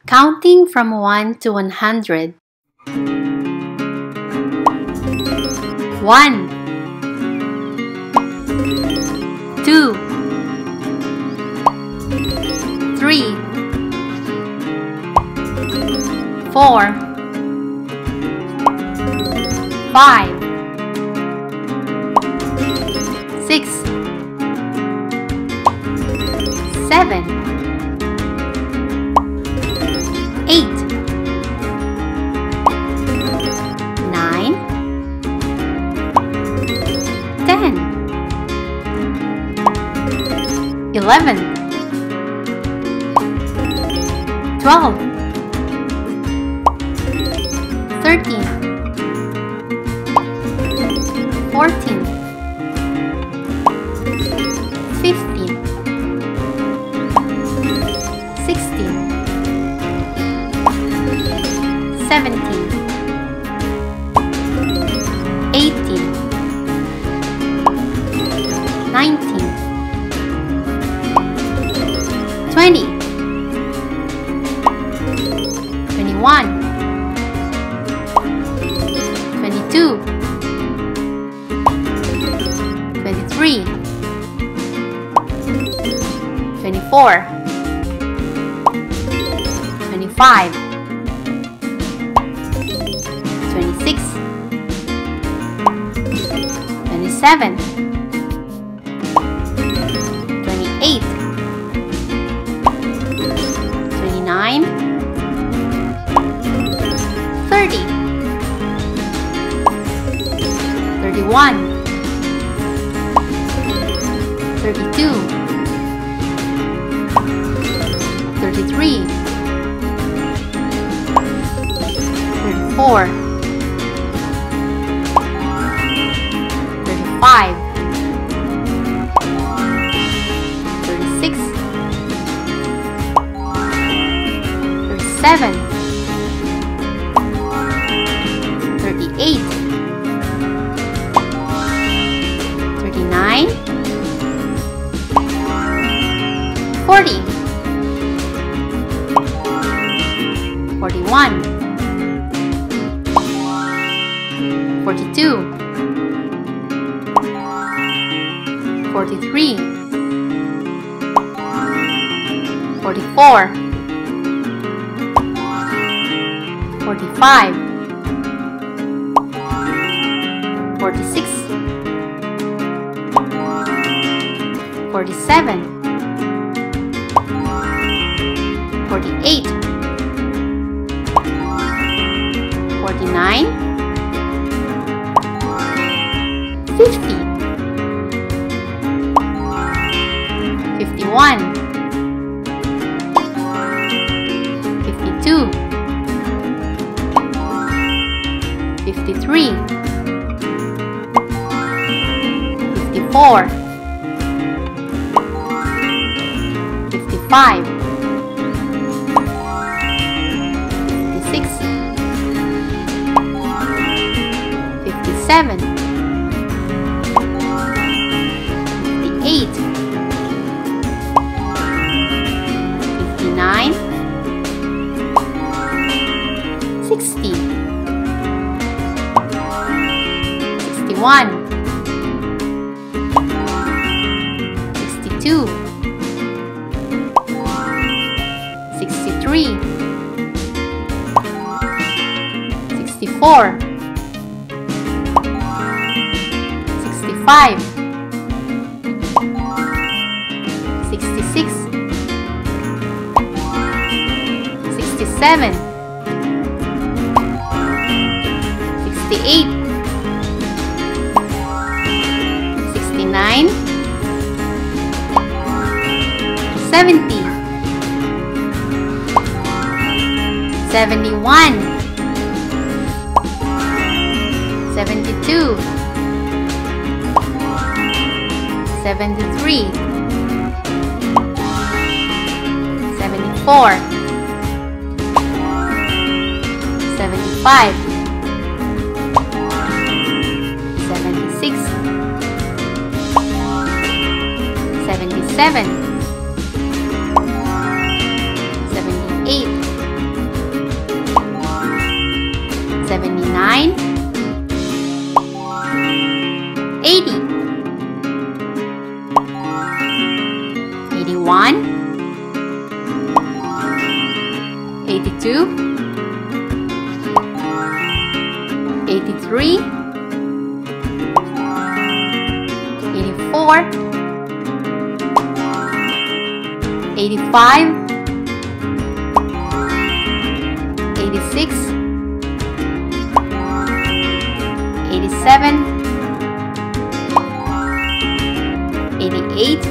Counting from 1 to 100. 1 2 3 4 5 6 7 8 9 10 11 12 13 14 15 16 17 18 19 20 21 22 23 24 25 26 27 28 29 30 31 32 33 34 35 36 37 38 39 40 41 42 43 44 45 46 47 48 49 50 51 52 53 54 55 56 57 58 59 60 61 62 63 64 65 66 67 68 69 70 71 72 73 74 75 76 77 78 82, 83, 84, 85, 86, 87, 88,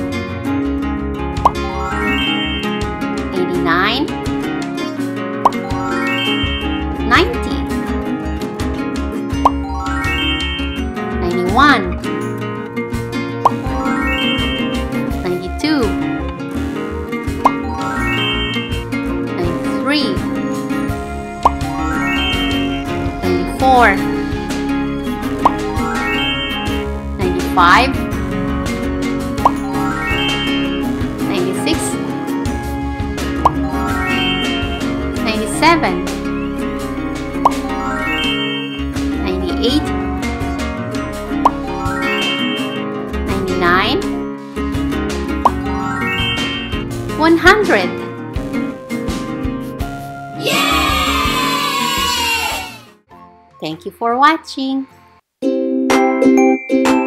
89, 90, 91, 92, 93, 94, 95, 96, 97, 98, 99, 100. Thank you for watching.